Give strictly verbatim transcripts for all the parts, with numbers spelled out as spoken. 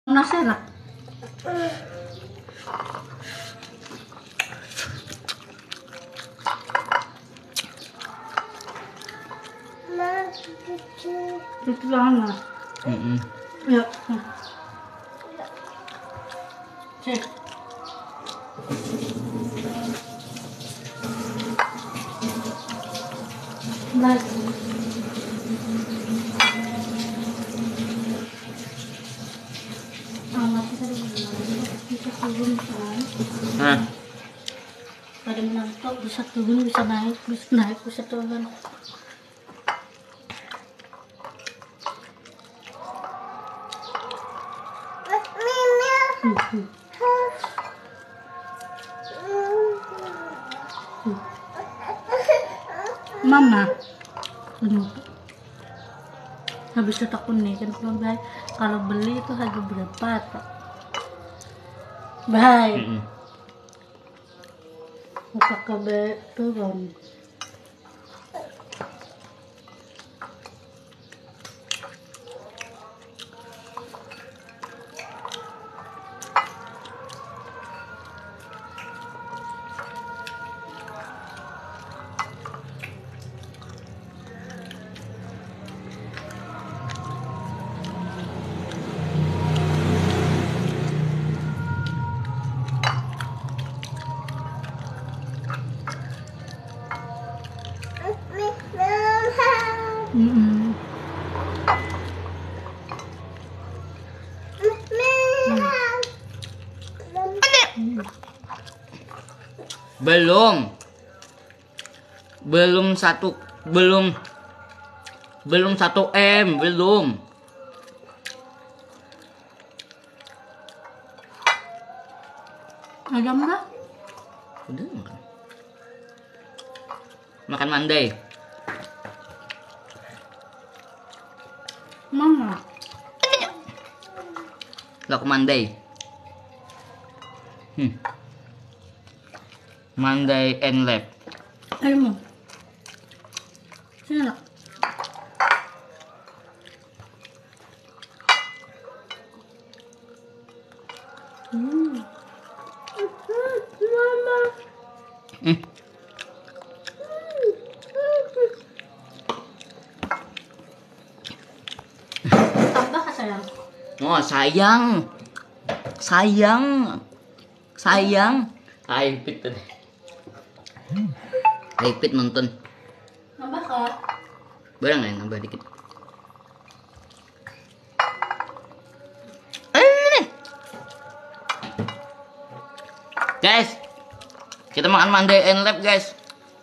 Nasi enak. Itu mana? Mm-mm. Ya. Cek. Baik. Amat tadi bisa turun bisa naik. Hah? Tadi menangkap bisa turun bisa naik bisa naik bisa turun. Hmm, hmm. Hmm. Mama, ini habis itu aku nih kan kalau baik kalau beli itu harga berapa tak? Baik, Mm-mm. apa kabar turun? Mm-mm. Hmm. Belum. Belum satu belum belum satu M, belum. Ayam dah? Udah makan. Makan mandai. Mama. Lauk mandai. Hmm. Mandai and lab. Ayo mau. Sini nak. Hmm. Mama. Hmm. Tambah sayang. Oh, sayang. Sayang. Sayang. Aipit tadi. Aipit nonton. Tambah kak. Barang ya nambah dikit. Eh. Guys, kita makan mandai and lab guys.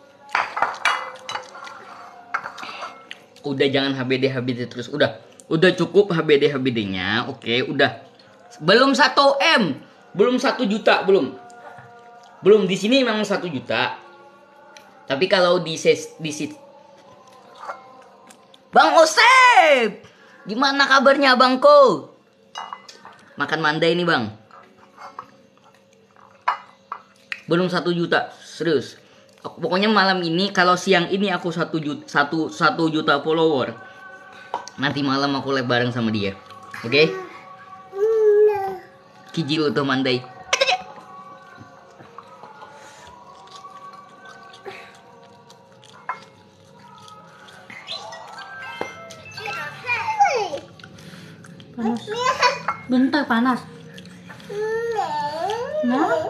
Udah jangan H B D H B D terus. Udah, udah cukup H B D H B D-nya. Oke, udah. Belum satu M, belum satu juta belum. Belum di sini memang satu juta. Tapi kalau di ses di sit Bang Osep, gimana kabarnya Bangko? Makan mandai nih Bang. Belum satu juta, serius. Pokoknya malam ini, kalau siang ini aku satu juta, satu, satu juta follower. Nanti malam aku live bareng sama dia, oke? Okay? Kijil tuh mandai. Panas. Bentar panas. Nah.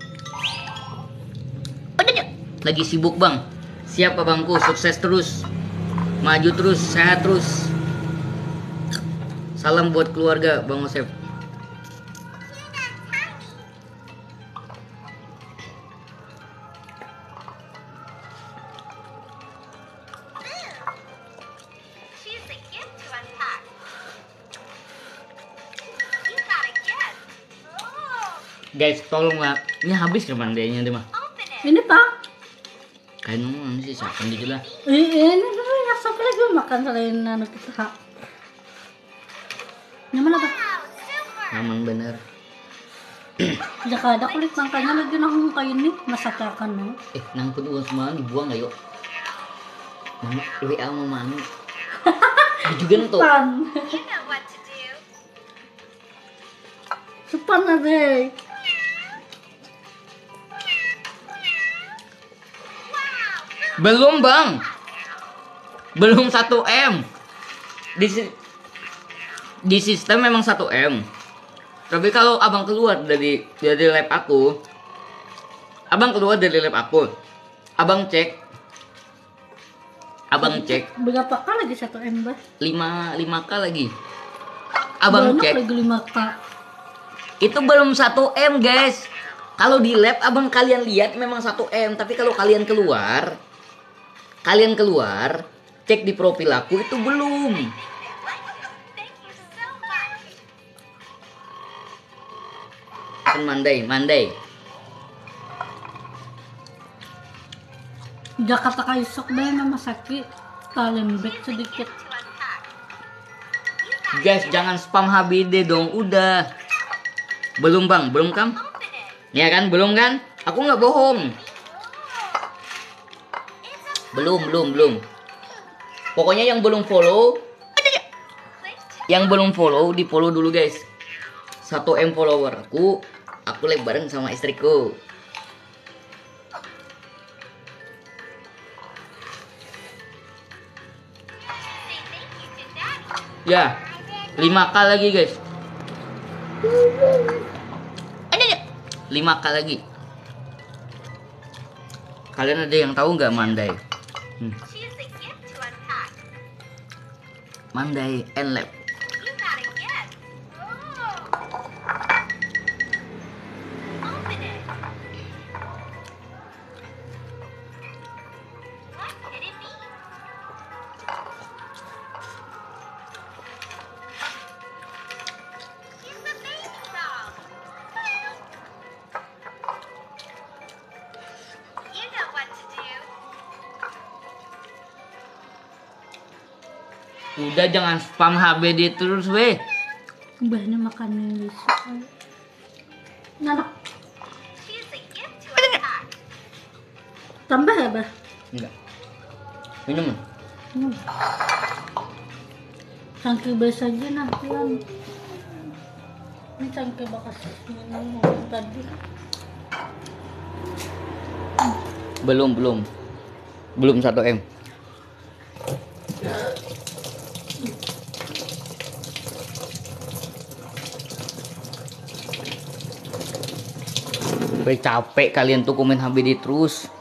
Lagi sibuk Bang. Siap Bangku, sukses terus. Maju terus, sehat terus. Salam buat keluarga Bang Osep. Guys, tolonglah. Ini habis ke mandainya deh mah. Ini pak. Kayak nunggu sih siapa gitu lah. Ini dulu yang sampai lagi makan selain anak kita. Nyaman apa? Aman bener. Jaka ada kulit makanya lagi nang kayak ini masakan nih. Eh, nang pun uang semua dibuang gak yuk? Mama, W A mau mami. Juga tuh. Spam na be. Belum bang, belum satu M. Di, si- di sistem memang satu M. Tapi kalau abang keluar dari dari lab aku, abang keluar dari lab aku, abang cek, abang cek Berapa kali lagi satu M, Bah? lima lima k lagi. Abang Banyak cek lagi lima K. itu belum satu M guys. Kalau di lab abang kalian lihat memang satu M, tapi kalau kalian keluar, kalian keluar cek di profil aku itu belum. Kan mandai, mandai. Jakarta kaisok deh nama sakit. Lembek sedikit. Guys, jangan spam H B D dong, udah. Belum bang, belum kan? Ya kan, belum kan? Aku nggak bohong. Belum, belum, belum. Pokoknya yang belum follow, yang belum follow, di follow dulu guys. Satu M follower aku, aku live bareng sama istriku. Ya, lima k lagi guys. lima k lagi. Kalian ada yang tahu nggak Mandai? Hmm. Mandai and Lab. Udah jangan spam H B D terus weh. Mbahnya makan yang bisa. Nanak. Tambah ya, Bah? Enggak. Minum. Hmm. Cangkir biasa aja nah, Pian. Ini cangkir bekas minum tadi. Belum, belum. Belum satu M. Gue capek kalian tuh komen H B D terus.